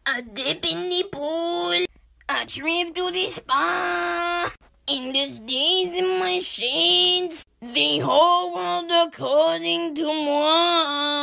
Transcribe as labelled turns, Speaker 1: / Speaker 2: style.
Speaker 1: A dip in the pool, a trip to the spa. Endless days in my shades, the whole world according to moi.